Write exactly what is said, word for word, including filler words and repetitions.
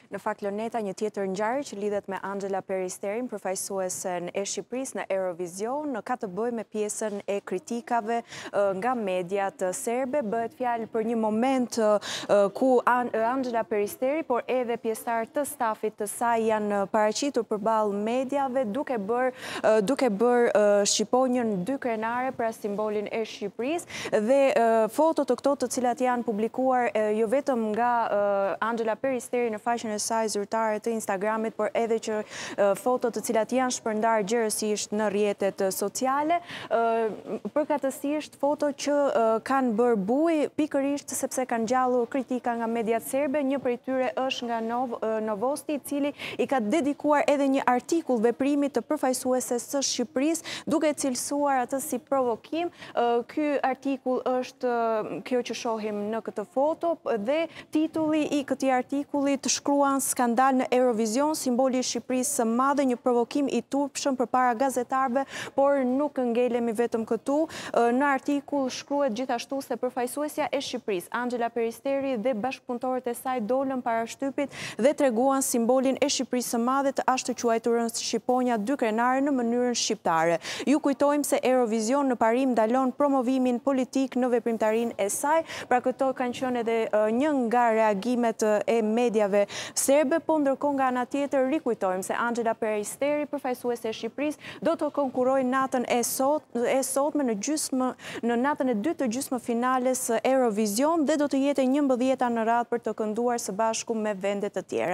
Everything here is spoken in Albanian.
Në fakt, Loneta, një tjetër ngjarje që lidhet me Angela Peristerin, përfaqësuesen e Shqipërisë në Eurovision, ka të bëjë me pjesën e kritikave nga mediat serbe. Bëhet fjalë për një moment ku Angela Peristeri, por edhe pjesëtarë të stafit të saj janë paraqitur përballë mediave, duke bërë duke bërë shqiponjën dy krenare për simbolin e Shqipërisë dhe foto të këto të cilat janë publikuar jo vetëm nga Angela Peristeri në faqen e saj zyrtare të Instagramit, por edhe që foto të cilat janë shpërndarë gjerësisht në rrjetet sociale, përkatësisht foto që kanë bërë buj pikërisht sepse kanë gjallur kritika nga mediat serbe. Një prej tyre është nga Novosti, i cili i ka dedikuar edhe një artikull veprimit të përfaqësueses së Shqipërisë, duke cilësuar atë si provokim. Ky artikull është kjo që shohim në këtë foto dhe titulli i këtij artikulli të shkruan skandal në Eurovision, simboli i Shqipërisë së madhe, një provokim i turpshëm përpara gazetarëve, por nuk ngelemi vetëm këtu. Në artikull shkruhet gjithashtu se përfaqësuesja e Shqipërisë, Angela Peristeri dhe bashkëpunëtorët e saj dolën para shtypit dhe treguan simbolin e Shqipërisë së madhe, të ashtu quajturën shqiponja dy krenare në mënyrën shqiptare. Ju kujtojmë se Eurovision në parim ndalon promovimin politik në veprimtarinë e saj, pra këto kanë qenë edhe një nga reagimet e mediave serbe, po ndërkohë nga ana tjetër rikujtojmë se Angela Peristeri, përfaqësuese e Shqipërisë, do të konkurojë natën e sot e sotme në gjysmë në natën e dytë të gjysmëfinales Eurovision dhe do të jetë e njëmbëdhjeta në radhë për të kënduar së bashku me vende të tjera.